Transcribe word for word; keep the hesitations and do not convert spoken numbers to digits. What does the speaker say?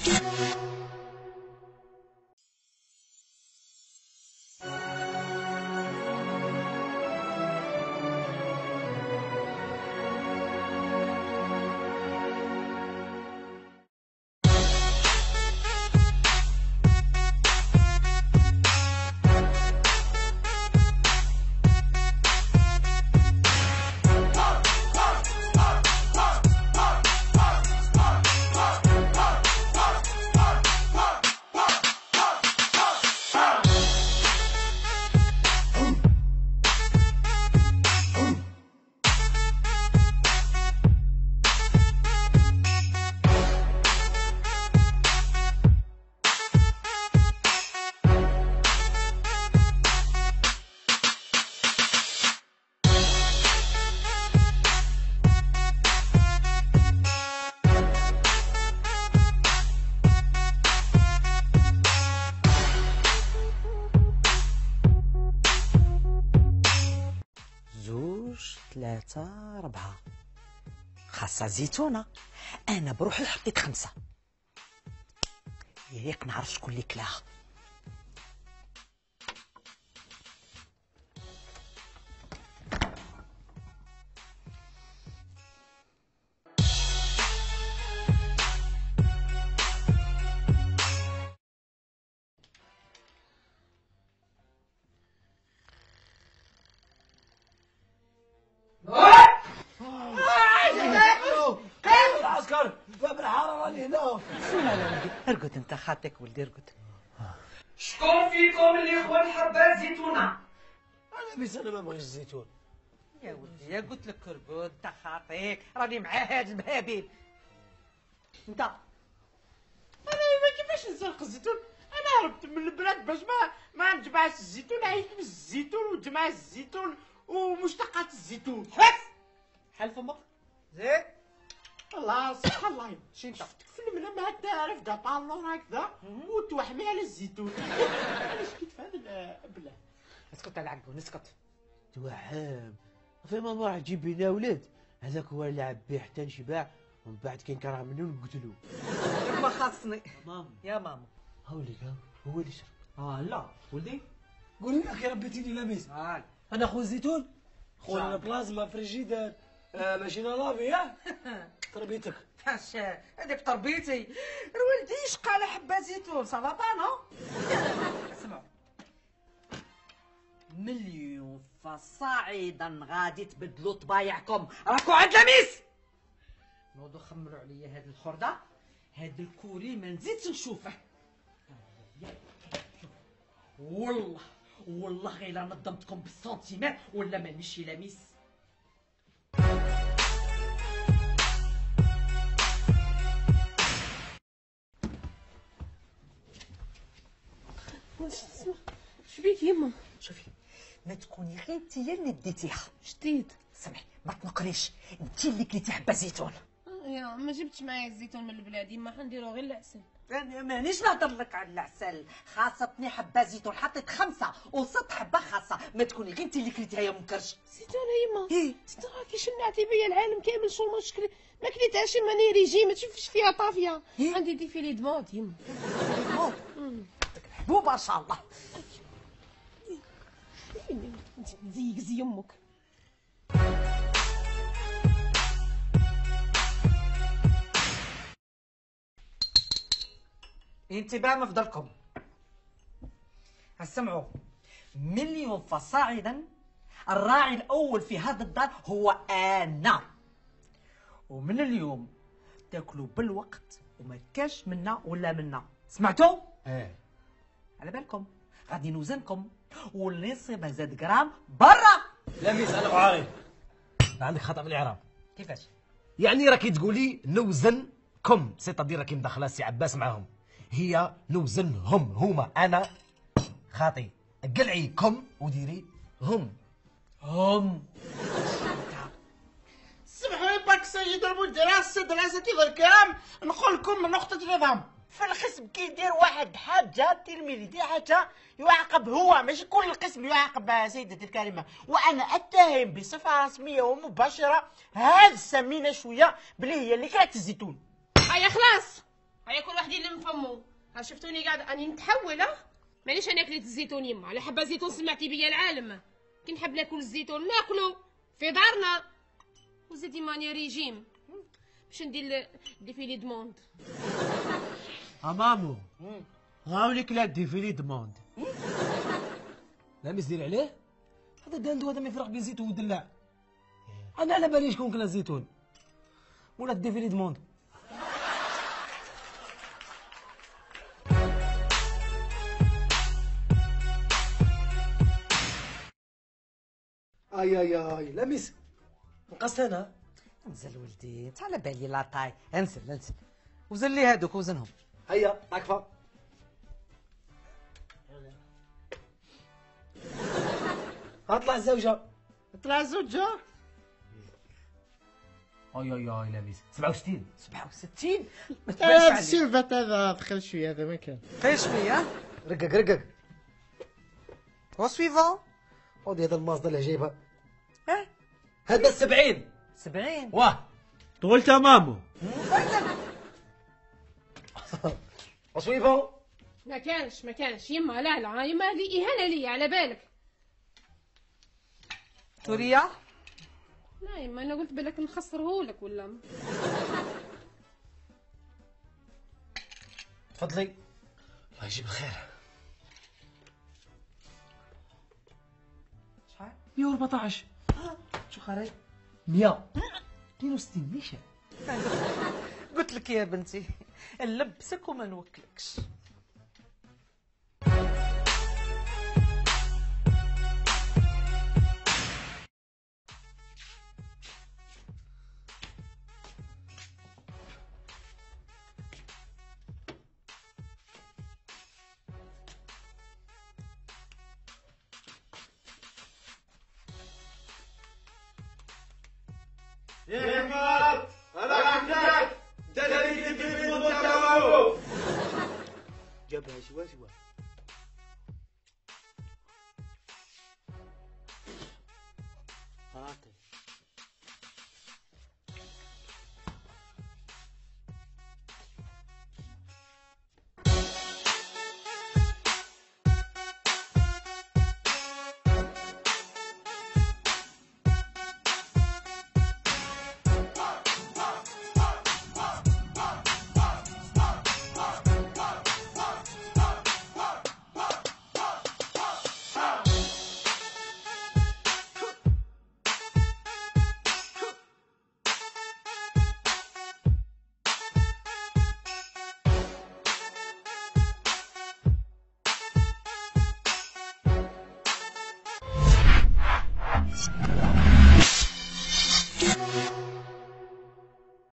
ثلاثة أربعة خاصة زيتونة. أنا بروحي حطيت خمسة، ياك نعرف شكون اللي كلاها. ارقد انت خاطك ولدي ارقد. شكون فيكم اللي خون حبات زيتونه؟ انا بس انا ما بغيتش الزيتون يا ولدي يا قلت لك ارقد انت خاطيك، راني مع هاد المهابيل. انت انا ما كيفاش نسرق الزيتون؟ انا هربت من البلاد باش ما ما نجمعش الزيتون، عيط بالزيتون وجمع الزيتون ومشتقات الزيتون. حبس حل فمك زيد. الله صح الله. شفتك فيلم لما هكذا رفده طالون هكذا وتوحمي على الزيتون. علاش كيف هذا بلا؟ اسكت على عقبو نسكت. توحم فما ما راح تجيب لنا ولاد، هذاك هو اللي لعب به حتى نشبع ومن بعد كان كره منه ونقتلو. ما خاصني ماما يا ماما. هاوليك هو اللي شرب. اه لا ولدي قولي لك يا ربيتيني لاباس. هاي انا خو الزيتون خو البلازما فريجيدر آه ماشينا لافي ها تربيتك. فاش هذيك تربيتي الوالدي يشقى على حبه زيتون سلطانه. اسمعوا مليون فصاعدا غادي تبدلوا طبايعكم، راكو عند لميس. نوضوا خمروا عليا هاد الخرده، هاد الكوري ما نزيدش نشوفه. والله والله غير نظمتكم بالسنتيمتر ولا مانيش لميس. شبيك يما؟ شوفي ما تكوني غير انت هي اللي ديتيها. شديد سمعي ما تنقريش، انت اللي كليتي حبه زيتون. يا ما جبتش معايا الزيتون من البلاد يما، حنديرو غير العسل. انا مانيش نهضر لك على العسل، خاصتني حبه زيتون حطيت خمسه وست حبه خاصه، ما تكوني غير انت اللي كليتيها يا منكرش. زيتون يما ايه زيتون راكي شنعتي بيا العالم كامل شو مشكل، ما كليتهاش ماني ريجيم ما تشوفش فيها طافيه. إيه؟ عندي ديفيلي دموط يما. دموط محبوبه ان شاء الله. زيك زي يمك. انتباه مفضلكم، اسمعوا مليون فصاعدا الراعي الاول في هذا الدار هو انا، ومن اليوم تاكلوا بالوقت وما كاش منا ولا منا، سمعتوا؟ ايه على بالكم غادي نوزنكم واللي يصيب زاد جرام برا. لاباس انا عارف عندك خطا في الاعراب. كيفاش؟ يعني راكي تقولي نوزنكم، سيتادير راكي مدخله سي عباس معاهم، هي نوزنهم هما. انا خاطي قلعي كم وديري هم هم. سمحوا لي باك سيد المدرس دراستي الكرام، نقول لكم نقطة نظام في القسم كيدير واحد حاجة تلميذ يدير حاجة يعاقب هو، ماشي كل القسم يعاقب سيدتي الكريمة. وأنا أتهم بصفة رسمية ومباشرة هذه السمينة شوية بلي هي اللي كانت الزيتون. هيا خلاص هيا كل واحد يلم فمو. ها شفتوني قاعد اني نتحول. ها مانيش انا اكلت الزيتون يما، على حبه زيتون سمعتي بيا العالم. كي نحب ناكل الزيتون ناكلو في دارنا، وزيدي ماني ريجيم باش ندير ديفيلي دوموند. مامو هاوليك لا ديفيلي دوموند. لا مزير عليه هذا داندو، هذا ما يفرق بين زيتون ودلاع. انا على بالي شكون كلا زيتون ولا ديفيلي دوموند. اي اي اي لا ميس نقصت انا. انزل ولدي، انت على بالي لاطاي. انزل انزل وزن لي هادوك وزنهم. هيا طاكفه. اطلع الزوجه. طلع زوجة. اي اي اي لا ميس سبعة وستين. سبعة وستين ما هذا تبانش عليك. السيلفات هذا دخل شوية هذا ما كان. غير شويه. رقق رقق. وسويفون. ودي هذا الماصدة اللي جايبها ها هذا السبعين. سبعين. واه طولت مامو. وصويفه. ما كانش ما كانش يما، لا لا يما هذه اهانه لي على بالك. توريا. لا يما انا قلت بالك نخسرهولك ولا. تفضلي الله يجيب الخير. شحال؟ مية وأربعطاش. شو خارج؟ مية اثنين وستين نيشان. قلت لك يا بنتي نلبسك وما نوكلكش. يا همات انا عندك دليل في المنتوى. جابها شوا شوا.